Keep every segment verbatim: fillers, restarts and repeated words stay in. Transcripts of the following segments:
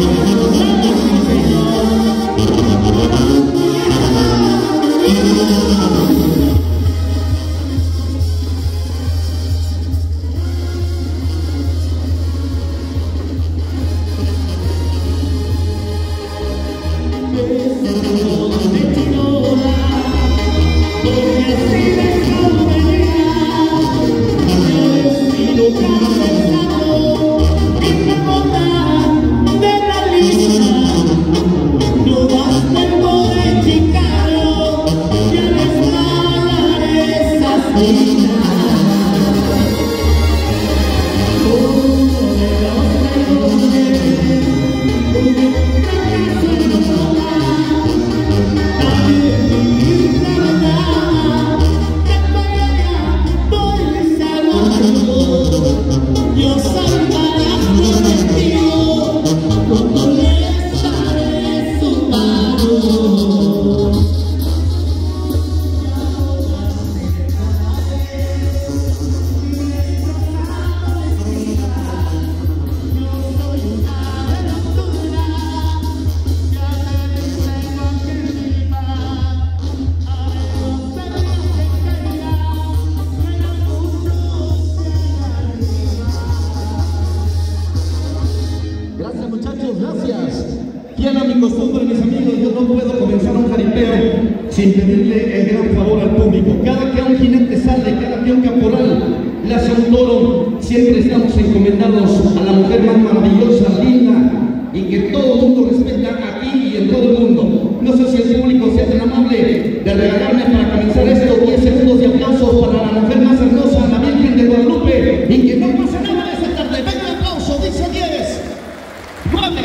Fiel a mi costumbre, mis amigos, yo no puedo comenzar un jaripeo sin pedirle el gran favor al público. Cada que un jinete sale, cada que un caporal le hace un toro, siempre estamos encomendados a la mujer más maravillosa, linda, y que todo el mundo respeta aquí y en todo el mundo. No sé si el público sea tan amable de regalarme para comenzar esto diez segundos de aplausos para la mujer más hermosa, la Virgen de Guadalupe, y que no pase nada de esta tarde. Venga el aplauso, dice diez, nueve,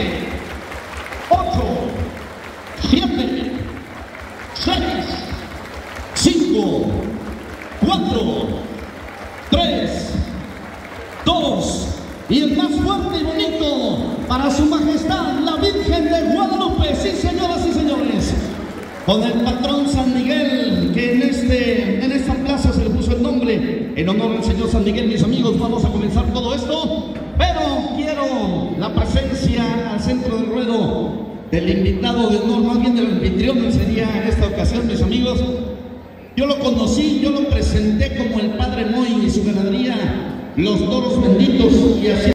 ocho, siete, seis, cinco, cuatro, tres, dos, y el más fuerte y bonito para su majestad, la Virgen de Guadalupe. Sí, señoras y señores, con el patrón San Miguel, que en, este, en esta plaza se le puso el nombre en honor al señor San Miguel. Mis amigos, vamos a comenzar todo esto, pero quiero la presencia al centro del ruedo del invitado de honor, más bien del anfitrión sería en esta ocasión, mis amigos. Yo lo conocí, yo lo presenté como el Padre Moy y su ganadería, Los Toros Benditos, y así